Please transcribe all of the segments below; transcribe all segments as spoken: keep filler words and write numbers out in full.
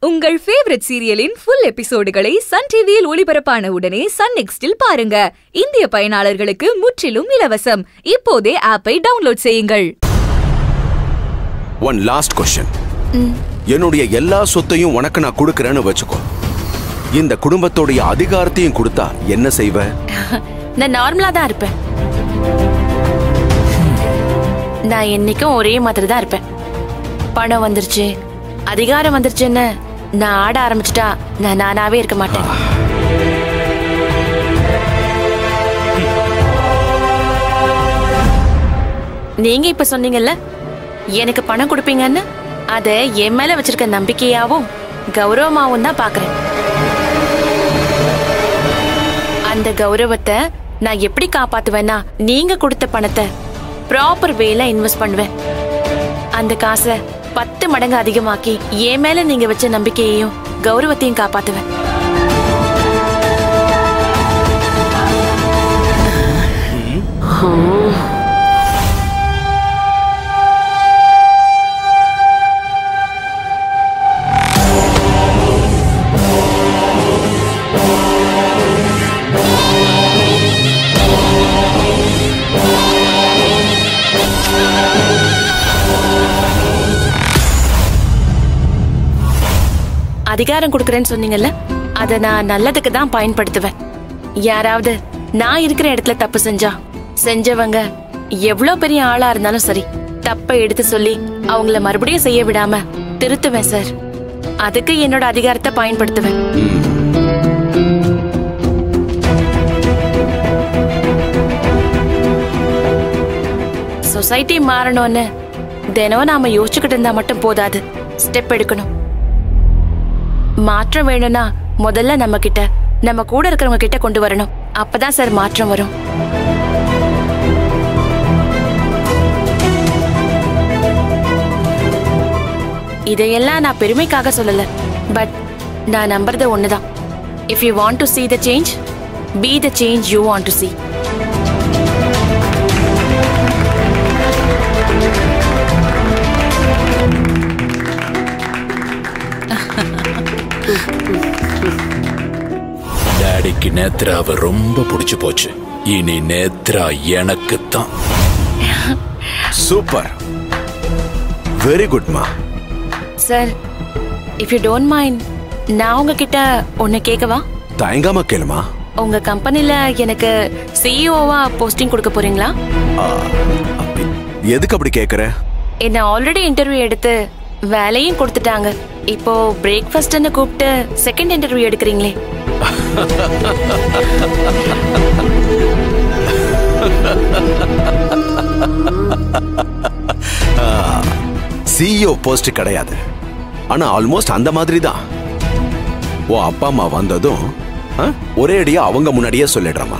உங்கள் ஃபேவரட் சீரியலின் ஃபுல் எபிசோடுகளை சன் டிவியில் ஒளிபரப்பான உடனே சன் நெக்ஸ்டில் பாருங்க. இந்திய பயனாளர்களுக்கு முற்றிலும் இலவசம். இப்போதே ஆப்பை டவுன்லோட் செய்யுங்கள். One last question. என்னுடைய எல்லா சொத்தையும் உனக்கு நான் கொடுக்கறேன்னு வெச்சுக்கோ. இந்த குடும்பத்தோட அதிகாரத்தையும் கொடுத்தா என்ன செய்வ? நான் நார்மலா தான் இருப்பேன். நான் என்னைக்கும் ஒரே மாதிரி தான் இருப்பேன். பணம் வந்துருச்சு, அதிகாரம் வந்துருச்சுன்னு நான் ஆட ஆரம்பிச்சிட்டா நான் நானாவே இருக்க மாட்டேன். நீங்க இப்ப சொன்னீங்கல்ல எனக்கு பணம் கொடுப்பீங்கன்னு, அத என் மேல வச்சிருக்க நம்பிக்கையாவும் கௌரவமாவும் தான் பாக்குறேன். அந்த கௌரவத்தை நான் எப்படி காப்பாத்துவேன்னா, நீங்க கொடுத்த பணத்தை ப்ராப்பர் வேல இன்வெஸ்ட் பண்ணுவேன். அந்த காசை பத்து மடங்கு அதிகமாக்கி என் மேல நீங்க வச்ச நம்பிக்கையையும் கௌரவத்தையும் காப்பாத்துவேன். அதிகாரம் கொடுக்கறேன்னு சொன்னீங்கல்ல, அத நான் நல்லதுக்கு தான் பயன்படுத்துவேன். யாராவது நான் இருக்கிற இடத்துல தப்பு செஞ்சா, செஞ்சவங்க எவ்வளவு பெரிய ஆளா இருந்தாலும் சரி, தப்பை எடுத்து சொல்லி அவங்கள மறுபடியும் செய்ய விடாம திருத்துவேன் சார். அதுக்கு என்னோட அதிகாரத்தை பயன்படுத்துவேன். சொசைட்டி மாறணும்னு தினம் நாம யோசிச்சுக்கிட்டு இருந்தா மட்டும் போதாது, ஸ்டெப் எடுக்கணும். மாற்றம் வேணும்னா முதல்ல நம்ம கிட்ட, நம்ம கூட இருக்கிறவங்க கிட்ட கொண்டு வரணும். அப்பதான் சார் மாற்றம் வரும். இதையெல்லாம் நான் பெருமைக்காக சொல்லல, பட் நான் நம்புறது ஒண்ணுதான். If you want to see the change, be the change you want to see. டாடிக்கு நேத்ராவை ரொம்ப பிடிச்சு போச்சு. இனி நேத்ரா எனக்கு தான். சூப்பர், வெரி குட் மா. Sir, if you don't mind, நான் உங்ககிட்ட ஒன்னு கேட்கவா? தயங்காம கேளுமா. உங்க கம்பெனில எனக்கு சிஇஓவா போஸ்டிங் கொடுக்க போறீங்களா? எதுக்கு அப்படி கேக்குற? என்ன ஆல்ரெடி இன்டர்வியூ எடுத்து வேலையும் கொடுத்துட்டாங்க. இப்போ பிரேக்ஃபாஸ்ட்னு கூப்பிட்டு செகண்ட் இன்டர்வியூ எடுக்கிறீங்களே. சிஇஓ போஸ்ட் கிடையாது, ஆனா ஆல்மோஸ்ட் அந்த மாதிரி தான். ஓ அப்பா அம்மா வந்ததும் ஒரே அடியா அவங்க முன்னாடியே சொல்லிடுறமா.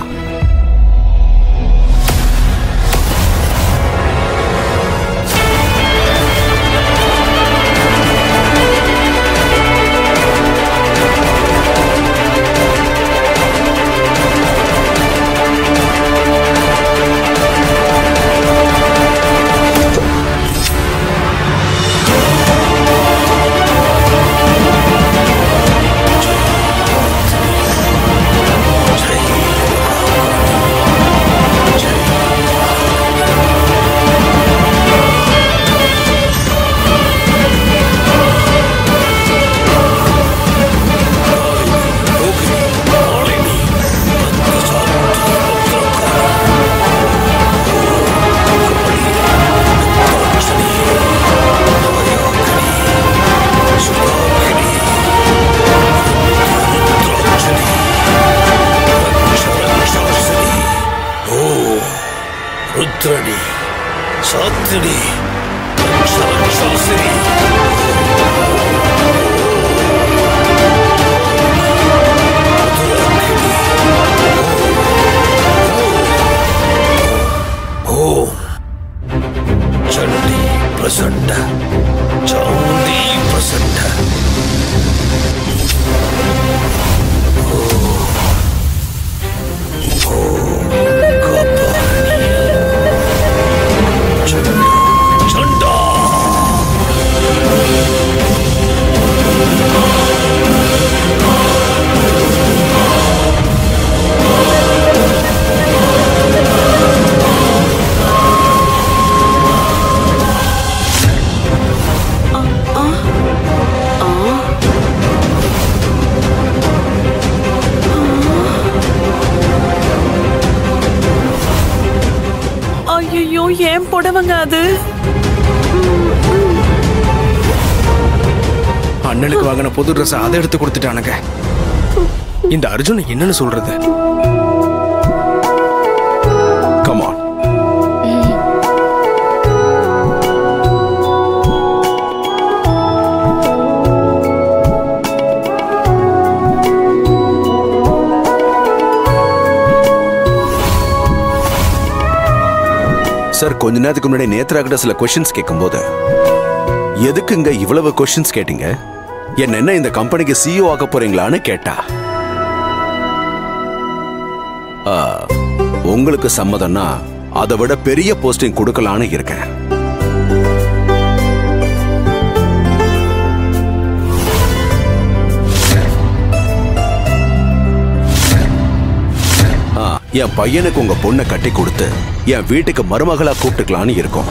புடவைங்க அது. அண்ணனுக்கு வாங்கின புது ட்ரெஸ் அதை எடுத்து கொடுத்துட்டானுங்க. இந்த அர்ஜுன் என்னன்னு சொல்றது? Come on. சார், கொஞ்ச நேரத்துக்கு முன்னாடி நேத்ரா கிட்ட சில கொஸ்டின்ஸ் கேட்கும்போது எதுக்குங்க இவ்வளவு கொஸ்டின்ஸ் கேட்டீங்க, என்ன என்ன இந்த கம்பெனிக்கு சிஇஓ ஆக போறீங்களான்னு கேட்டா. உங்களுக்கு சம்மதம்னா அதை விட பெரிய போஸ்டிங் கொடுக்கலான்னு இருக்கேன். என் பையனுக்கு உங்க பொண்ணை கட்டி கொடுத்து என் வீட்டுக்கு மருமகளா கூப்பிட்டுக்கலான்னு இருக்கும்.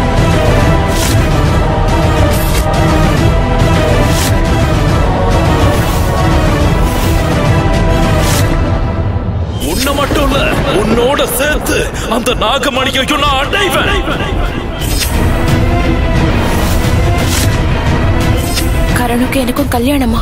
உன்னை மட்டும் இல்ல, உன்னோட சேர்த்து அந்த நாகமணியையும் நான் அடைவேன். கரணுக்கு எனக்கும் கல்யாணமா?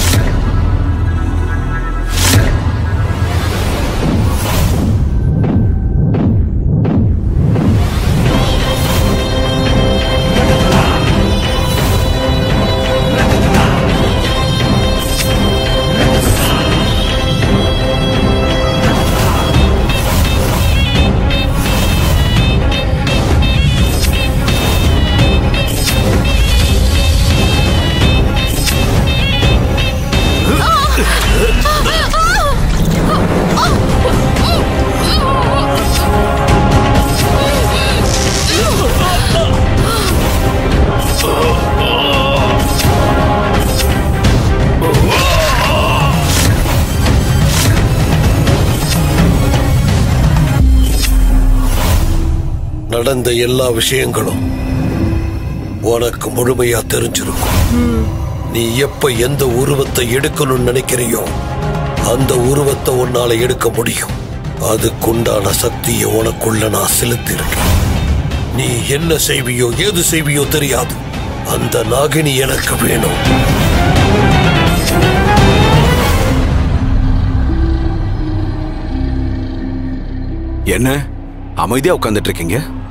நடந்த எல்லா விஷயங்களும் உனக்கு முழுமையா தெரிஞ்சிருக்கும். நீ எப்ப எந்த உருவத்தை எடுக்கணும்னு நினைக்கிறியோ அந்த உருவத்தை உன்னால எடுக்க முடியும். அதுக்குண்டான சக்தியை உனக்குள்ள நான் செலுத்திருக்கேன். நீ என்ன செய்வியோ ஏது செய்வியோ தெரியாது, அந்த நாகினி எனக்கு வேணும். என்ன அமைதியா உட்கார்ந்துட்டு இருக்கீங்க?